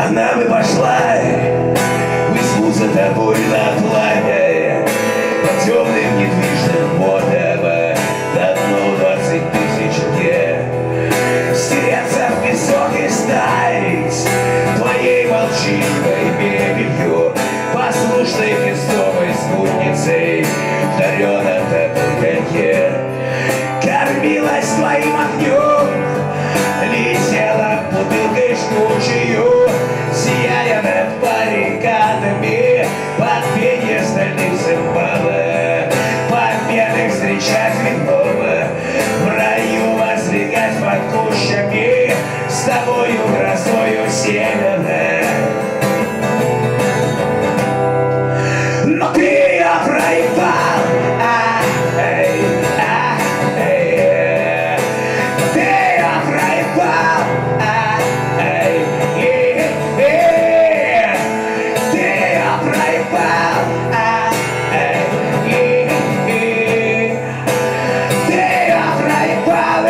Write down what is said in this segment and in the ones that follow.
Она бы пошла в избу за тобой на пламя по темным недвижным водам на дно 20 тысяч лет. Стереться в песок и стать твоей молчаливой мебелью, послушной крестовой спутницей в дареном табурете. Кормилась твоим огнем, летела бутылкой жгучую, сияя над баррикадами под пение стальных цимбалов, по пьяных встречах вином, в раю воздвигать под кущами с тобою грозою северной. Но ты ее проебал, ты ее проебал, ты ее проебал, ты ее проебал.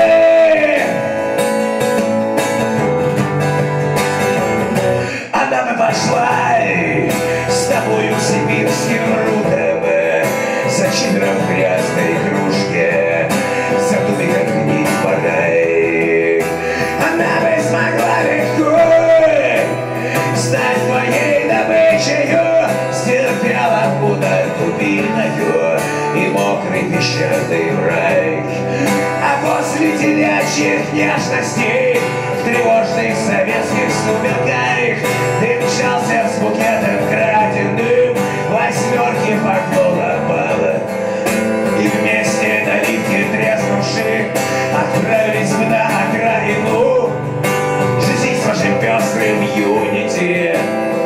Она бы пошла с тобою в сибирским рудом, за чидром в грязной кружке, за тубиком гнить порой. Она бы смогла легко стать твоей добычею, стерпела удар дубиною и мокрый песчаный мрак. А после телячьих нежностей в тревожных советских сумерках ты мчался с букетом краденым, восьмерки поклона бала, и вместе наливки треснувших отправились мы на окраину жизнь с вашим пестрым юнити.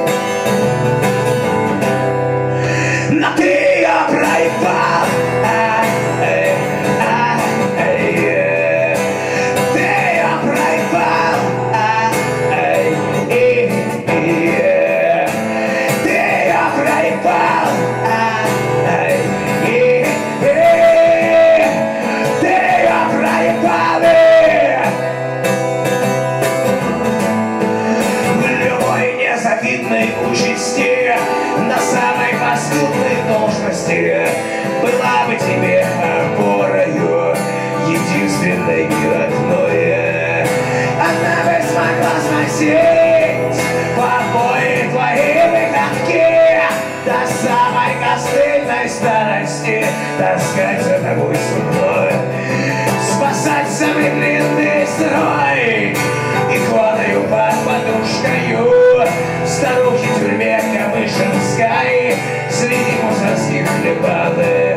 Но ты ее проебал, ты ее проебал, ты ее проебал, ты ее проебал. В любой незавидной участи, на самой поступной должности была бы тебе опорою, единственной и одной. Она бы смогла спасить побои твои выходки до самой костыльной старости, таскать за тобой сумной, спасать самый длинный строй иконою под подушкою старухи в тюрьме Камышинской среди мусорских хлебалок.